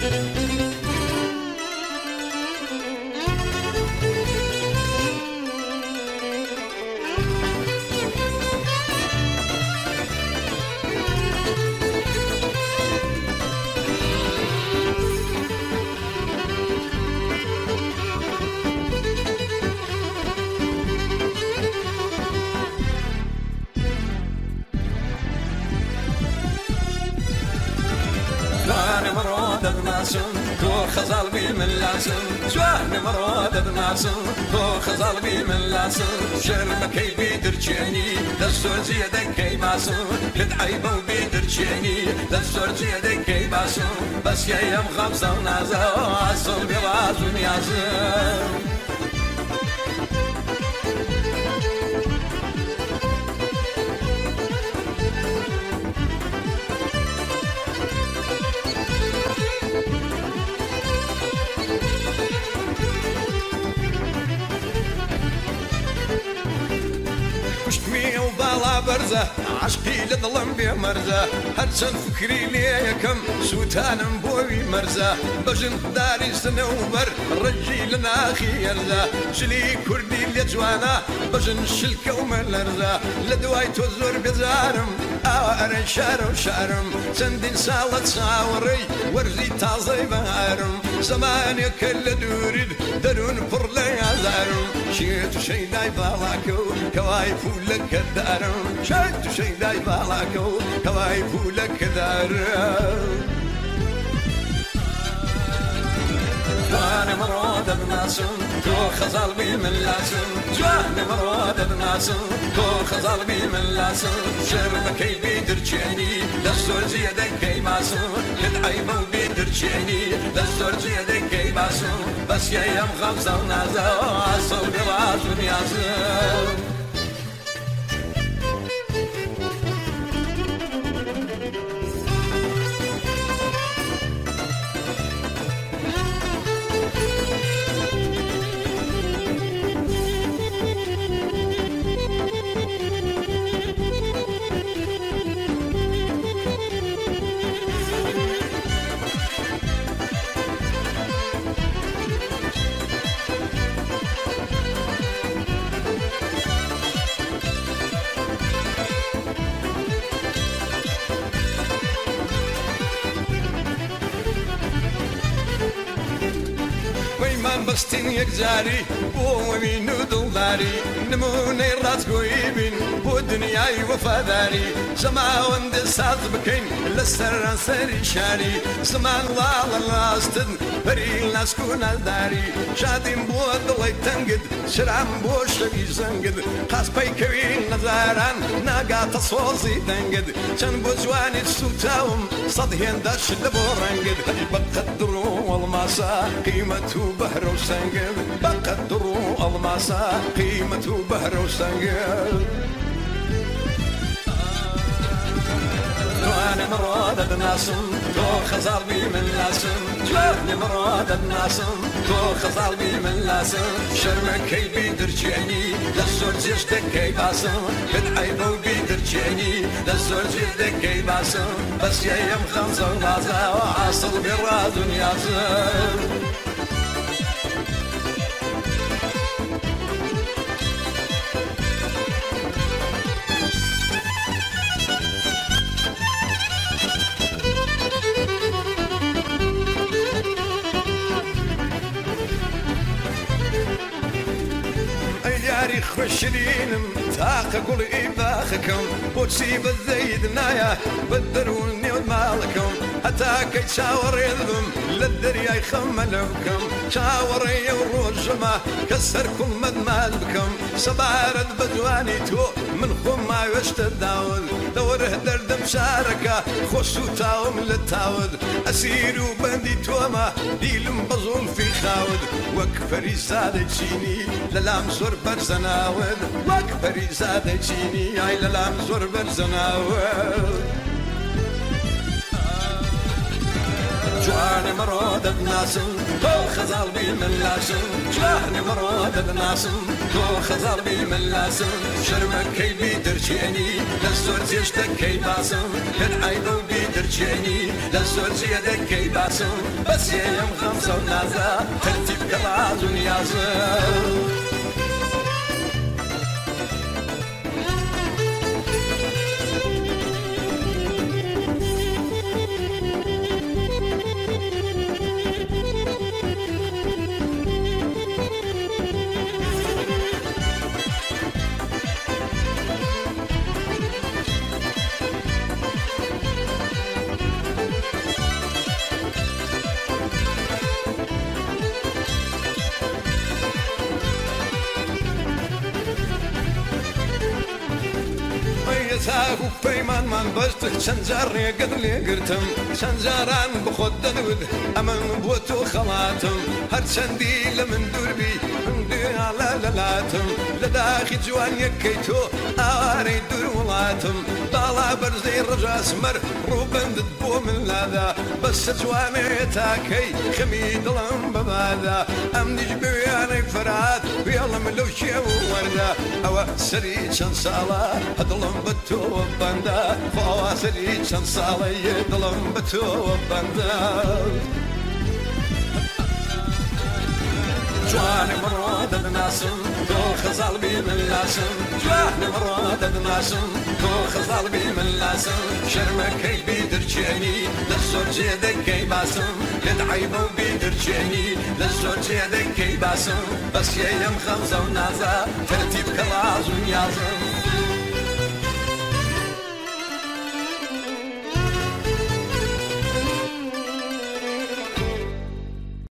تو خزال بي من لاسن جوان مراد بناسن تو خزال بي من لاسن شرم كي بيدرجيني دستور زيادة كي باسن كد عيبو بيدرجيني دستور زيادة كي باسن بس يا يم خمسة ونازا عصر بيراز ونيازن برزة عشقي لظلم بمرزة هرسن فكري ليكم سوتان بوي مرزة بجن داري سنوبر رجي لنا خيرزة شلي كردي لجوانا بجن شلكة وملرزة لدواي توزور بزارم أرن شارم شارم سندين سالت ساوري ورزي تازي بهارم زماني كل دورد درون فرلي عزارم شيت شي داي بالاكو كواي فولك الدارم شيت شي داي بالاكو كواي فولك الدارم جوان مراد بناسم تو خزال بي من لاسم جوان مراد بناسم تو خزال بي من لاسم شرم كي بيدرجيني دستور زيادة كي باسم كد عيبو بيدرجيني دستور زيادة كي باسم بس يا يم غمزة ونازا عصر براز ونيازم بستين يكزاري ومين دولاري نموني راس قويبين ودنياي وفاداري سما وند ساز بكين لسر سري شاري زمان لا لاستن بري ناس كون داري شادين بود لي تنقد شرام بوش يزنقد قاس بيكوين نزاران ناقا تصوصي تنقد كان بوزواني سوتاوم صدهين داش لبورنقد بقدروا والماسا قيمته بهر وسنقد بقدروا الماسا قيمته بهر وسنقد جوان مراد بناسم تو خزال بي من لاسم جوان مراد بناسم تو خزال بي من لاسم شرم كي بيدرجيني دستور زيادة كي باسم كد عيبو بيدرجيني دستور زيادة كي باسم بس يا يم خمسة ونازا وعصر براز ونيازم خشرينم تاق قول إباخكم وتسيب الزيد نايا بدروني ومالكم حتى كي تشاور يذبم للدريا يخملوكم شاوري وروجما كسركم مدمال بكم سبارد بدواني تو من خما يشتداول دوره درد مشاركة خصو تاوم للتاود أسير وبندي توما ديلم بظل في خاود وكفري سادة جيني للام زور برزناود وكفري سادة جيني اي للام زور برزناود جوان مراد بناسم تو خزال بي من لاسم جوان مراد بناسم تو خزال بي من لاسم شرمك كي بيدرجيني دستور زيشتك كي باسم كد عيبو بيدرجيني بيدرجيني لزور زيادة كي باسم بس يم خمسة ونازا ترتيب كلاز ونيازم ساقو بيمان من بشت شنجاري قد لي قرتم شنجاران بخد نود أمن بوتو خلاتم هر شندي لمن دربي عندي على للاتم لداخي جوان يكيتو آري دور ولاتم بالا برزي رجا سمر روبن دبو من لادا بس جواني تاكي خميد لهم ببادا أمني جبياني فراد بيلا ملوشي ووردا أو سري شنسالا هدلهم بتو وبندا فواسري شنسالا يدلهم بتو وبندا جوان مراد الناسم تو خزال بي من لاسم جوان مراد الناسم تو خزال بي من لاسم شرمكي بيدرجيني للزور زيادك كي باسم يدعيبو بيدرجيني للزور زيادك كي باسم بس يم خمسة ونازا ترتيب كلاز ونيازم